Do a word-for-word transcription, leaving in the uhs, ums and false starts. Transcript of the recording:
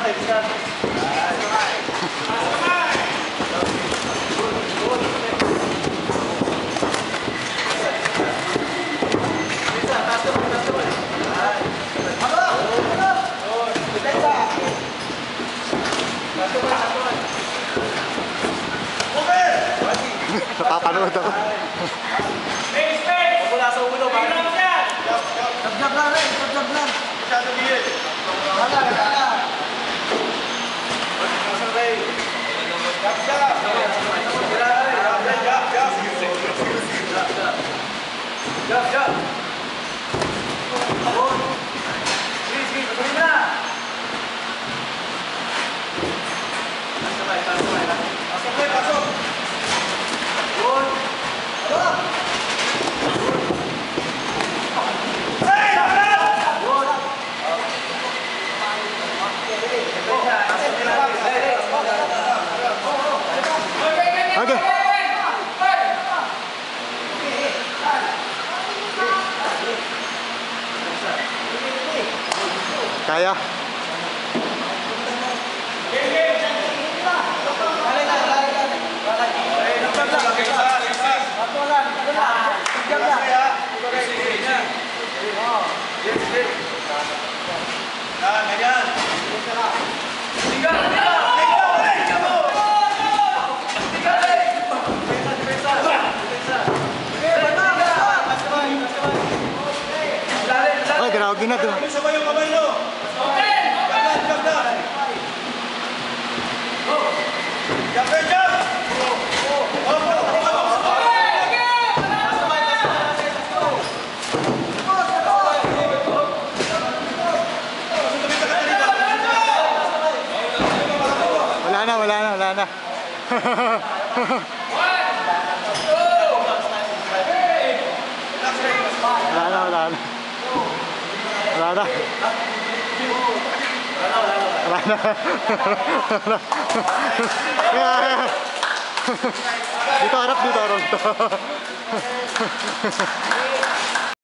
Napapanood ako. Space, space! Wala sa ulo, ba? Jab-jab lang rin, jab-jab lang. Masyado bihit. Wala, wala. Masang Ray. Jab, jab. Jab, jab, jab. Jab, jab. Abon. Sige, sige, patuloy na. Pasok, pasok. Pasok, pasok. Abon. Abon. Okay. Kaya. Ay, grabe na to. Sabay yung kamay mo. Jab, jab, jab. Jab, jab. Wala na, wala na, wala na. Wala na, wala na. Wala na. Wala na. Dito harap, dito harap.